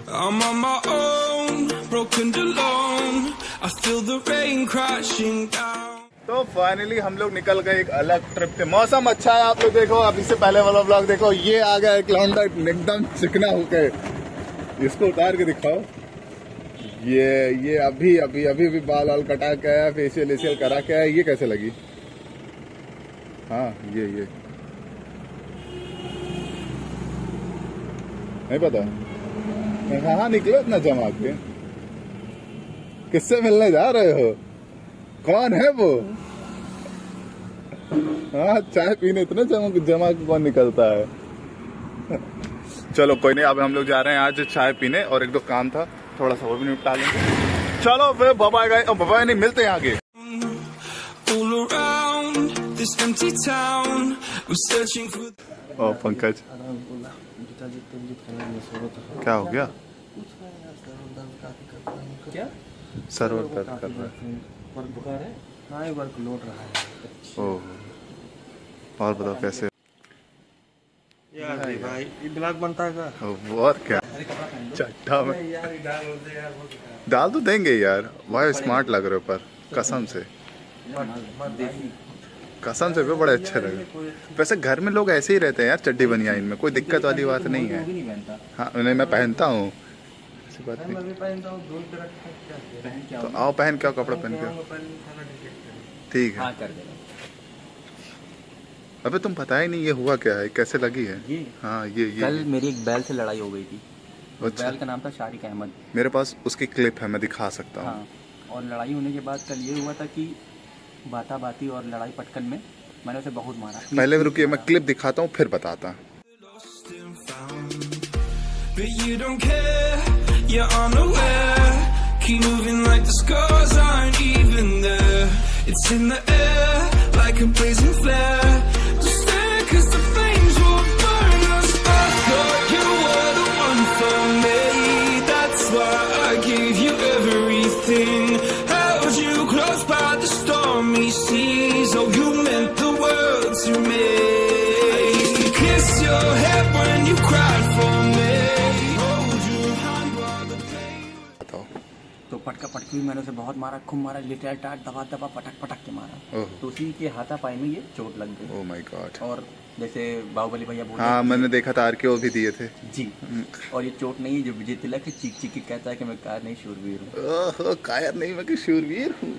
I'm on my own, broken alone. I feel the rain crashing down. तो finally हम लोग निकल गए एक अलग ट्रिप पे। मौसम अच्छा है, आप लोग देखो। अब इससे पहले वाला ब्लॉग देखो, ये आ गया क्लाउंड एकदम चिकना होके। इसको उतार के दिखाओ। ये अभी बाल वाल कटा के आया, फेशियल करा के आया। ये कैसे लगी? हाँ ये नहीं पता। हाँ निकलो इतना जमा के। किससे मिलने जा रहे हो? कौन है वो? हाँ चाय पीने इतने जमा के कौन निकलता है? चलो कोई नहीं, अब हम लोग जा रहे हैं आज चाय पीने, और एक दो काम था थोड़ा सा वो भी निपटा लेंगे। चलो फिर बाबा गए, बाबा नहीं मिलते हैं आगे। ओ पंकज क्या हो गया? क्या सर्वर दर्द कर रहा है? बुखार है? हाँ वर्क लौट रहा है। ओह और बताओ कैसे? यार भाई ब्लॉग बनता है का? और क्या चट्टा में डाल तो देंगे यार। भाई स्मार्ट लग रहे हो, पर कसम से भी बड़े अच्छे लगे। वैसे घर में लोग ऐसे ही रहते हैं यार, चड्डी बनियान में कोई दिक्कत वाली बात नहीं है। हाँ नहीं मैं पहनता हूँ, ऐसी बात नहीं। तो आओ पहन के, कपड़ा पहन के। ठीक है। अबे तुम पता ही नहीं ये हुआ क्या है, कैसे लगी है? हाँ ये कल मेरी एक बैल से लड़ाई हो गई थी। अच्छा। बैल का नाम था शारिक अहमद। मेरे पास उसकी क्लिप है, मैं दिखा सकता हूँ। हाँ, और लड़ाई होने के बाद कल ये हुआ था कि बाती और लड़ाई पटकन में मैंने उसे बहुत मारा। पहले रुकिए मैं क्लिप दिखाता हूँ फिर बताता। Oh, you meant the world to me. I used to kiss your head when you cried for me. Hold your hand while the pain. तो पटका पटकी मैंने उसे बहुत मारा, खूब मारा, लिटार टाट दबा पटक के मारा। तो उसी के हाथापाई में ये चोट लग गई। Oh my god. और जैसे बाहुबली भैया बोलते हाँ मैंने देखा था, आर के वो भी दिए थे जी। और ये चोट नहीं है जो विजय तिलक है, चीख के कहता है कि मैं कायर नहीं शूरवीर हूँ। ओह कायर नहीं, मैं कि शूरवीर हूँ।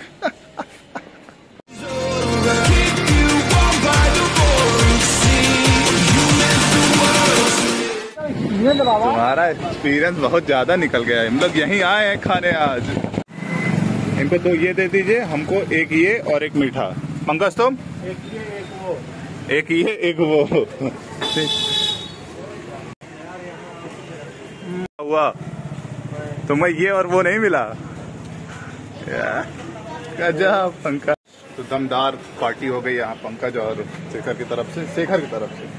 तुम्हारा एक्सपीरियंस बहुत ज्यादा निकल गया है। हम लोग यहीं आए हैं खाने आज। इनको तो ये दे दीजिए, हमको एक ये और एक मीठा। पंकज तुम एक ये एक वो। एक ये एक वो। हुआ तुम्हें ये और वो नहीं मिला? गजब पंकज। तो दमदार पार्टी हो गई यहाँ पंकज और शेखर की तरफ से।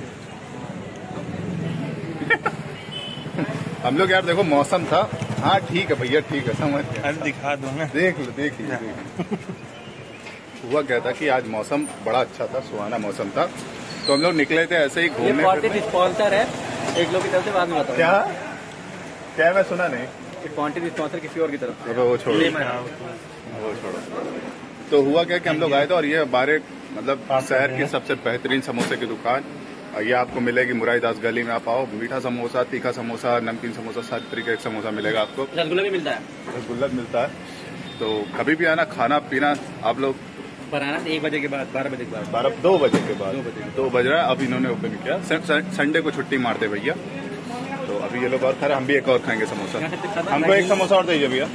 हम लोग यार देखो मौसम था। हाँ ठीक है भैया, ठीक है समझ गया। दिखा दो ना। देख लो। हुआ क्या था कि आज मौसम बड़ा अच्छा था, सुहाना मौसम था, तो हम लोग निकले थे ऐसे ही घूमने। स्पॉन्सर है एक लोग की तरफ से, बाद में बताओ। क्या मैं सुना नहीं। क्वांटिटी स्पॉन्सर किसी और की तरफ से। वो छोड़ो। तो हुआ क्या कि हम लोग आए थे, और ये बारे मतलब शहर की सबसे बेहतरीन समोसे की दुकान ये आपको मिलेगी मुरारी दास गली में। आप आओ, मीठा समोसा, तीखा समोसा, नमकीन समोसा, सारे तरीके का समोसा मिलेगा आपको। रसगुल्ला भी मिलता है। रसगुल्ला मिलता है। तो कभी भी आना, खाना पीना आप लोग पर आना 1 बजे के बाद, 12 बजे के बाद, 2 बजे के बाद। 2 बज रहा है। अब इन्होंने ओपन किया, संडे को छुट्टी मारते भैया। तो अभी ये लोग और खा रहे, हम भी एक और खाएंगे समोसा। हमको एक समोसा और दीजिए भैया।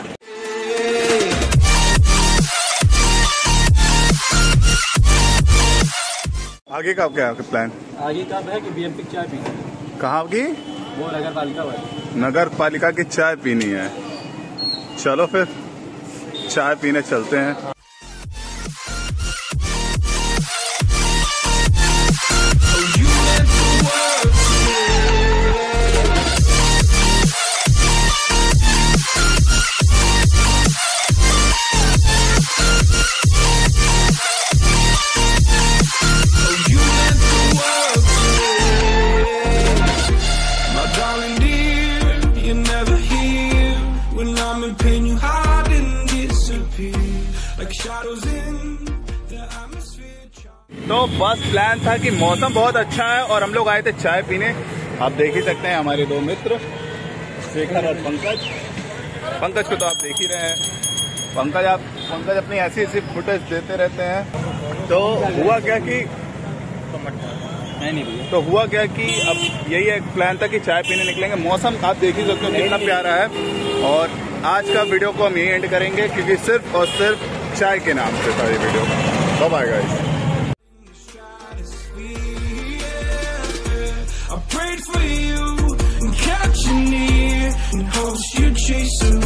आगे का क्या प्लान? आगे का है कि बीएमपी चाय पीनी। कहाँ की? वो नगर पालिका की चाय पीनी है। चलो फिर चाय पीने चलते हैं। You never तो बस प्लान था कि मौसम बहुत अच्छा है और हम लोग आए थे चाय पीने। आप देख ही सकते हैं हमारे दो मित्र शेखर और पंकज। पंकज को तो आप देख ही रहे हैं। पंकज अपनी ऐसी फुटेज देते रहते हैं। तो हुआ क्या कि अब यही एक प्लान था कि चाय पीने निकलेंगे। मौसम आप देख ही सकते हो कितना प्यारा है। और आज का वीडियो को हम यही एंड करेंगे क्योंकि सिर्फ और सिर्फ चाय के नाम से था ये video. Bye guys. I prayed for you and kept you near in hopes you'd chase away